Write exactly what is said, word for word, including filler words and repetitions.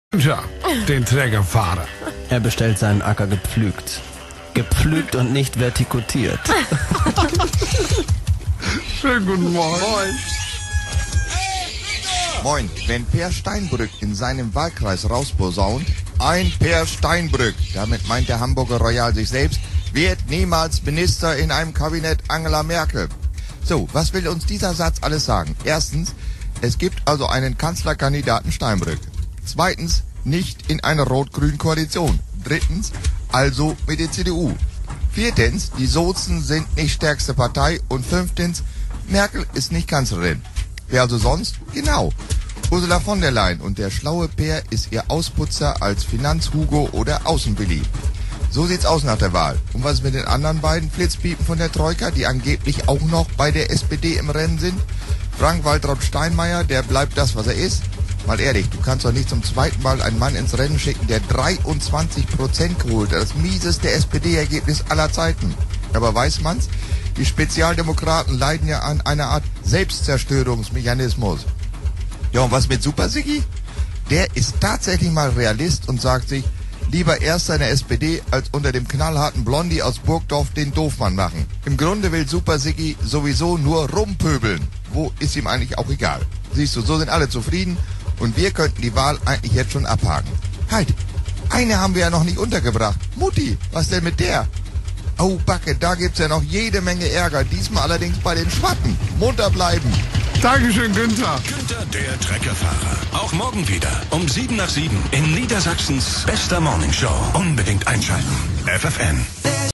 Tja, den Trägerfahrer. Er bestellt seinen Acker gepflügt. Gepflügt und nicht vertikutiert. Schönen guten Morgen. Moin. Moin, wenn Per Steinbrück in seinem Wahlkreis rausposaunt, ein Per Steinbrück, damit meint der Hamburger Royal sich selbst, wird niemals Minister in einem Kabinett Angela Merkel. So, was will uns dieser Satz alles sagen? Erstens, es gibt also einen Kanzlerkandidaten Steinbrück. Zweitens, nicht in einer rot-grünen Koalition. Drittens, also mit der C D U. Viertens, die Sozen sind nicht stärkste Partei. Und fünftens, Merkel ist nicht Kanzlerin. Wer also sonst? Genau. Ursula von der Leyen, und der schlaue Peer ist ihr Ausputzer als Finanz-Hugo oder Außenwilli. So sieht's aus nach der Wahl. Und was ist mit den anderen beiden Flitzpiepen von der Troika, die angeblich auch noch bei der S P D im Rennen sind? Frank-Waltraud Steinmeier, der bleibt das, was er ist. Mal ehrlich, du kannst doch nicht zum zweiten Mal einen Mann ins Rennen schicken, der dreiundzwanzig Prozent geholt hat. Das mieseste S P D-Ergebnis aller Zeiten. Aber weiß man's? Die Spezialdemokraten leiden ja an einer Art Selbstzerstörungsmechanismus. Ja, und was mit Super Siggi? Der ist tatsächlich mal Realist und sagt sich, lieber Erster in der S P D, als unter dem knallharten Blondie aus Burgdorf den Doofmann machen. Im Grunde will Super Siggi sowieso nur rumpöbeln. Wo ist ihm eigentlich auch egal. Siehst du, so sind alle zufrieden und wir könnten die Wahl eigentlich jetzt schon abhaken. Halt, eine haben wir ja noch nicht untergebracht. Mutti, was denn mit der? Oh Backe, da gibt's ja noch jede Menge Ärger. Diesmal allerdings bei den Schwatten. Munter bleiben. Dankeschön, Günther. Günther, der Treckerfahrer. Auch morgen wieder um sieben nach sieben in Niedersachsens bester Morningshow. Unbedingt einschalten. F F N.